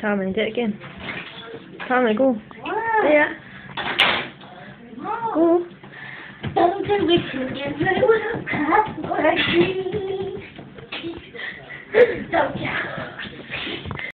Tommy, do it again. Tommy, go. Yeah. Go. Don't we can get rid of